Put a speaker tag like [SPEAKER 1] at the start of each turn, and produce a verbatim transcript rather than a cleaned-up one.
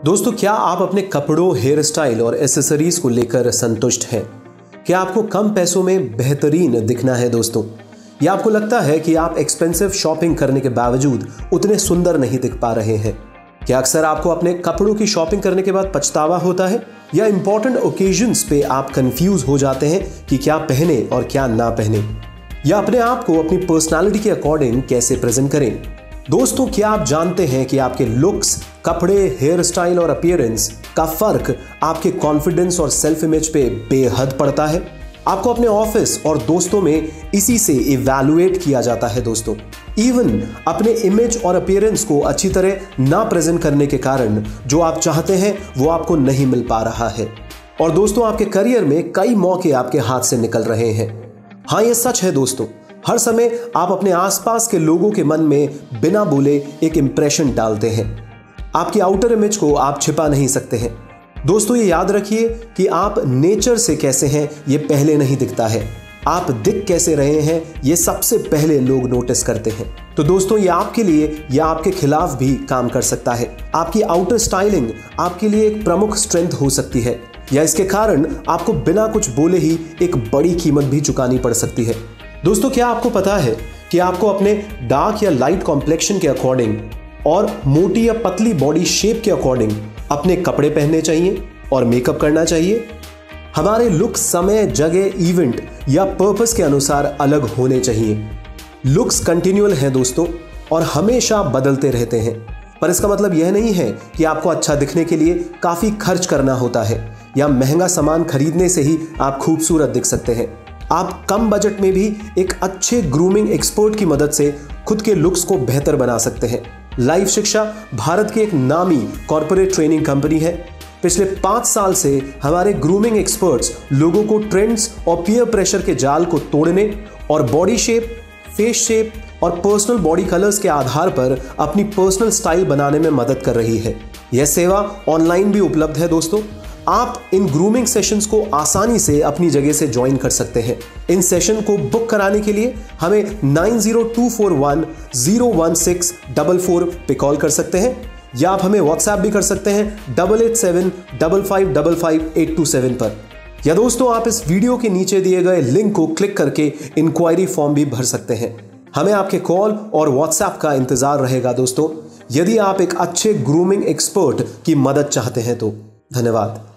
[SPEAKER 1] दोस्तों, क्या आप अपने कपड़ों, हेयर स्टाइल और एसेसरीज को लेकर संतुष्ट हैं? क्या आपको कम पैसों में बेहतरीन दिखना है दोस्तों? या आपको लगता है कि आप एक्सपेंसिव शॉपिंग करने के बावजूद उतने सुंदर नहीं दिख पा रहे हैं? क्या अक्सर आपको अपने कपड़ों की शॉपिंग करने के बाद पछतावा होता है? या इंपॉर्टेंट ओकेजन्स पे आप कंफ्यूज हो जाते हैं कि क्या पहने और क्या ना पहने? या अपने आप को अपनी पर्सनालिटी के अकॉर्डिंग कैसे प्रेजेंट करें? दोस्तों, क्या आप जानते हैं कि आपके लुक्स, कपड़े, हेयर स्टाइल और अपीयरेंस का फर्क आपके कॉन्फिडेंस और सेल्फ इमेज पे बेहद पड़ता है? आपको अपने ऑफिस और दोस्तों में इसी से इवैल्यूएट किया जाता है दोस्तों। इवन अपने इमेज और अपीयरेंस को अच्छी तरह ना प्रेजेंट करने के कारण जो आप चाहते हैं वो आपको नहीं मिल पा रहा है। और दोस्तों, आपके करियर में कई मौके आपके हाथ से निकल रहे हैं। हाँ, ये सच है दोस्तों। हर समय आप अपने आसपास के लोगों के मन में बिना बोले एक इंप्रेशन डालते हैं। आपकी आउटर इमेज को आप छिपा नहीं सकते हैं। दोस्तों, ये याद रखिए कि आप नेचर से कैसे हैं ये पहले नहीं दिखता है, आप दिख कैसे रहे हैं ये सबसे पहले लोग नोटिस करते हैं। तो दोस्तों, ये आपके लिए या आपके खिलाफ भी काम कर सकता है। आपकी आउटर स्टाइलिंग आपके लिए एक प्रमुख स्ट्रेंथ हो सकती है, या इसके कारण आपको बिना कुछ बोले ही एक बड़ी कीमत भी चुकानी पड़ सकती है। दोस्तों, क्या आपको पता है कि आपको अपने डार्क या लाइट कॉम्प्लेक्शन के अकॉर्डिंग और मोटी या पतली बॉडी शेप के अकॉर्डिंग अपने कपड़े पहनने चाहिए और मेकअप करना चाहिए? हमारे लुक समय, जगह, इवेंट या पर्पस के अनुसार अलग होने चाहिए। लुक्स कंटिन्यूअल हैं दोस्तों और हमेशा बदलते रहते हैं, पर इसका मतलब यह नहीं है कि आपको अच्छा दिखने के लिए काफी खर्च करना होता है या महंगा सामान खरीदने से ही आप खूबसूरत दिख सकते हैं। आप कम बजट में भी एक अच्छे ग्रूमिंग एक्सपर्ट की मदद से खुद के लुक्स को बेहतर बना सकते हैं। लाइफ शिक्षा भारत की एक नामी कॉर्पोरेट ट्रेनिंग कंपनी है। पिछले पांच साल से हमारे ग्रूमिंग एक्सपर्ट्स लोगों को ट्रेंड्स और पीयर प्रेशर के जाल को तोड़ने और बॉडी शेप, फेस शेप और पर्सनल बॉडी कलर्स के आधार पर अपनी पर्सनल स्टाइल बनाने में मदद कर रही है। यह सेवा ऑनलाइन भी उपलब्ध है दोस्तों। आप इन ग्रूमिंग सेशंस को आसानी से अपनी जगह से ज्वाइन कर सकते हैं। इन सेशन को बुक कराने के लिए हमें nine zero two four one zero one six four four पे कॉल कर सकते हैं, या आप हमें व्हाट्सएप भी कर सकते हैं double eight seven double five double five eight two seven पर। या दोस्तों, आप इस वीडियो के नीचे दिए गए लिंक को क्लिक करके इंक्वायरी फॉर्म भी भर सकते हैं। हमें आपके कॉल और व्हाट्सएप का इंतजार रहेगा दोस्तों, यदि आप एक अच्छे ग्रूमिंग एक्सपर्ट की मदद चाहते हैं तो। धन्यवाद।